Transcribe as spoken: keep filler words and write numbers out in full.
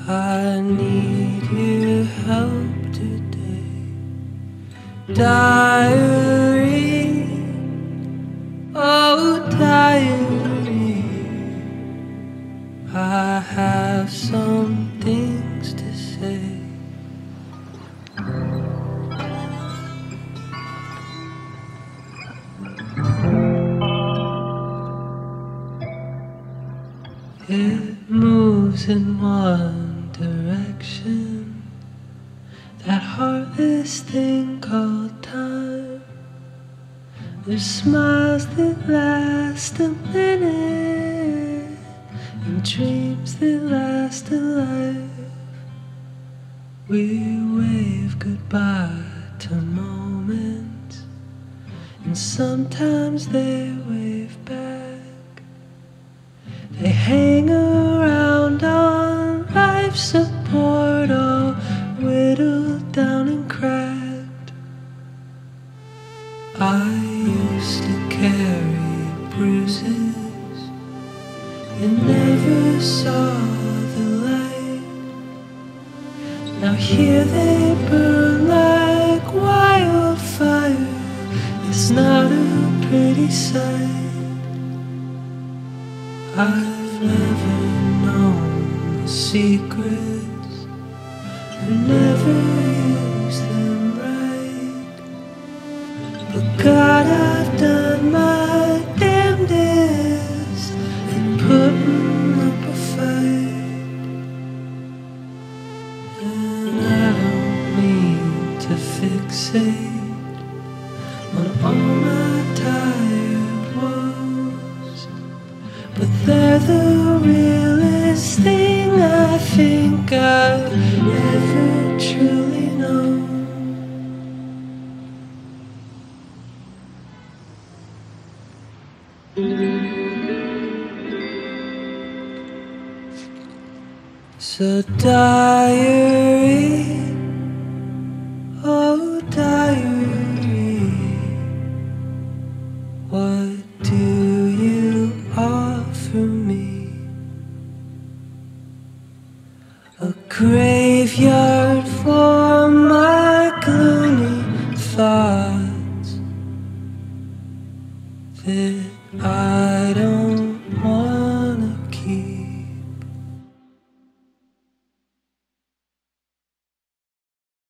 I need your help today. Diary, oh diary, I have some things to say. It moves in one direction, that heartless thing called time. There's smiles that last a minute, and dreams that last a life. We wave goodbye to moments, and sometimes they wave back. They hang around on life support, all whittled down and cracked. I used to carry bruises and never saw the light. Now here they burn like wildfire. It's not a pretty sight. I've never known the secrets, I never used them right. But God, I've done my damnedest in putting up a fight. And I don't mean to fixate on all my tired woes, but they're the realest thing I think I've ever truly known. So diary, oh diary, what do you offer me? A graveyard for